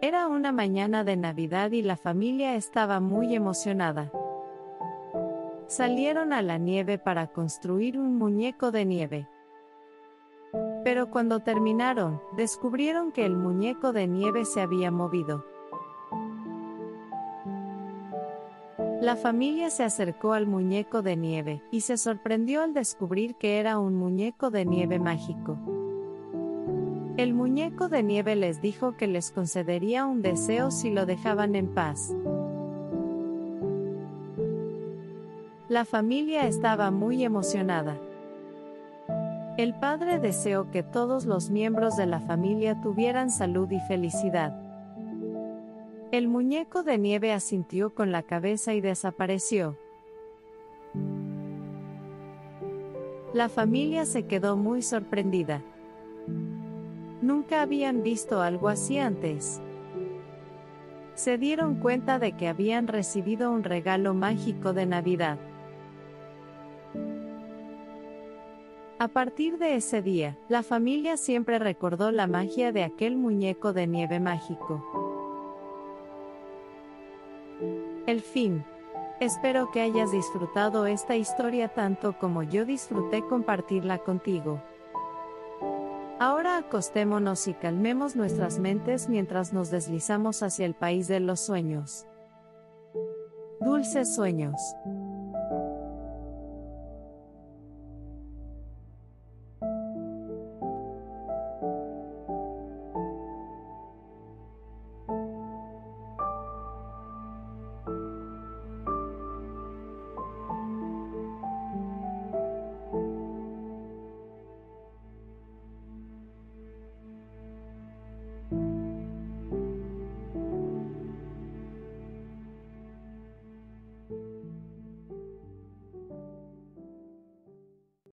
Era una mañana de Navidad y la familia estaba muy emocionada. Salieron a la nieve para construir un muñeco de nieve. Pero cuando terminaron, descubrieron que el muñeco de nieve se había movido. La familia se acercó al muñeco de nieve, y se sorprendió al descubrir que era un muñeco de nieve mágico. El muñeco de nieve les dijo que les concedería un deseo si lo dejaban en paz. La familia estaba muy emocionada. El padre deseó que todos los miembros de la familia tuvieran salud y felicidad. El muñeco de nieve asintió con la cabeza y desapareció. La familia se quedó muy sorprendida. Nunca habían visto algo así antes. Se dieron cuenta de que habían recibido un regalo mágico de Navidad. A partir de ese día, la familia siempre recordó la magia de aquel muñeco de nieve mágico. El fin. Espero que hayas disfrutado esta historia tanto como yo disfruté compartirla contigo. Ahora acostémonos y calmemos nuestras mentes mientras nos deslizamos hacia el país de los sueños. Dulces sueños.